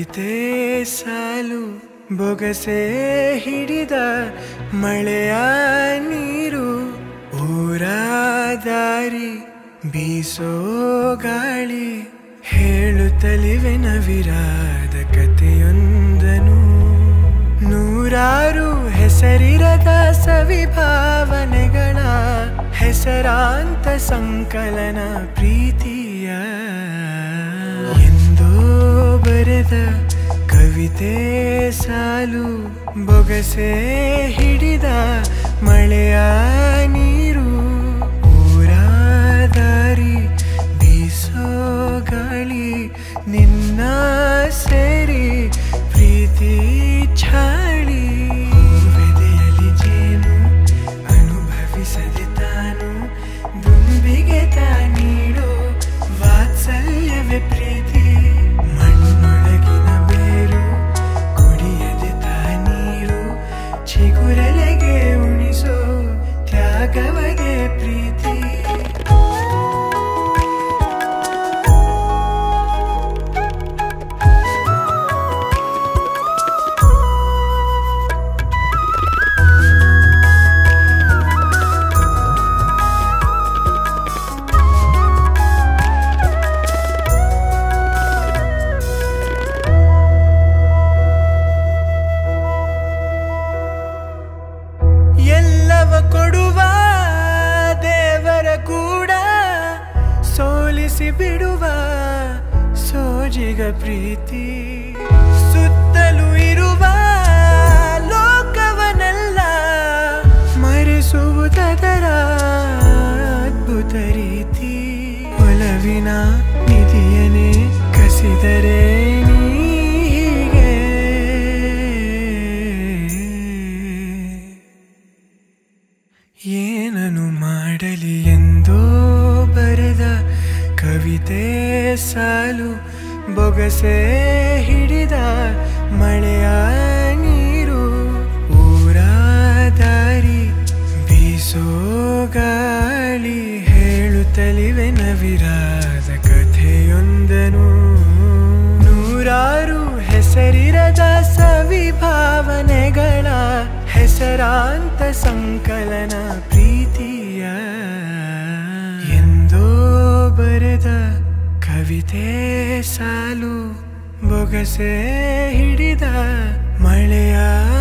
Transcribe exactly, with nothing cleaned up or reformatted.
ಕವಿತೆ ಸಾಲು ಬೊಗಸೆ ಹಿಡಿದ ಮಳೆಯ ನೀರು ಊರ ದಾರಿ ಬೀಸೋ ಗಾಳಿ ಹೇಳುತ್ತಲಿವೆ ನವಿರಾದ ಕಥೆಯೊಂದನು ನೂರಾರು ಹೆಸರಿರದ ಸವಿಭಾವನೆಗಳ ಹೆಸರಾಂತ ಸಂಕಲನ ಪ್ರೀತಿಯ ಎಂದೋ ಬರೆದ ಕವಿತೆ ಸಾಲು ಬೊಗಸೆ ಹಿಡಿದ ಮಳೆಯ ನೀರು ಊರ ದಾರಿ ಬೀಸೋ ಗಾಳಿ ನಿನ್ನ ಸೇರಿ ಪ್ರೀತಿ ಛಾಳಿ ಬೆದೆಯಲ್ಲಿ ಜೇನು ಅನುಭವಿಸದೆ ತಾನು ದುಂಬಿಗೆ ತಾ ನೀಡೋ ವಾತ್ಸಲ್ಯವೇ ಪ್ರೀತಿ ಮಣ್ಣೊಳಗಿನ ಬೇರು ಕುಡಿಯದೆ ತಾ ನೀರು ಚಿಗುರೆಲೆಗೆ ಉಣಿಸೋ ತ್ಯಾಗವಗೆ ಪ್ರೀತಿ ಎಲ್ಲವ ಕೊಡುವ ದೇವರ ಕೂಡ ಸೋಲಿಸಿ ಬಿಡುವ ಸೋಜಿಗ ಪ್ರೀತಿ ಸುತ್ತಲೂ ಇರುವ ಲೋಕವನೆಲ್ಲ ಮರೆಸುವುದರ ಅದ್ಭುತ ರೀತಿ ಒಲವಿನ ನಿಧಿಯನೇ ಕಸಿದರೆ ಏನನು ಮಾಡಲಿ ಎಂದೋ ಬರೆದ ಕವಿತೆ ಸಾಲು ಬೊಗಸೆ ಹಿಡಿದ ಮಳೆಯ ನೀರು ಊರ ದಾರಿ ಬೀಸೋ ಗಾಳಿ ಹೇಳುತ್ತಲಿವೆ ನವಿರಾದ ಕಥೆಯೊಂದನು ನೂರಾರು ಹೆಸರಿರದ ಸವಿಭಾವನೆಗಳ ಹೆಸರಾಂತ ಸಂಕಲನ ಪ್ರೀತಿಯ ಎಂದೋ ಬರೆದ ಕವಿತೆ ಸಾಲು ಬೊಗಸೆ ಹಿಡಿದ ಮಳೆಯ